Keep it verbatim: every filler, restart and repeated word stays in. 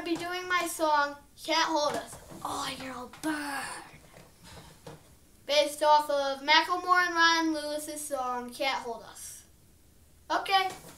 be doing my song, Can't Hold Us. Oh, you'll burn. Based off of Macklemore and Ryan Lewis's song, Can't Hold Us. Okay.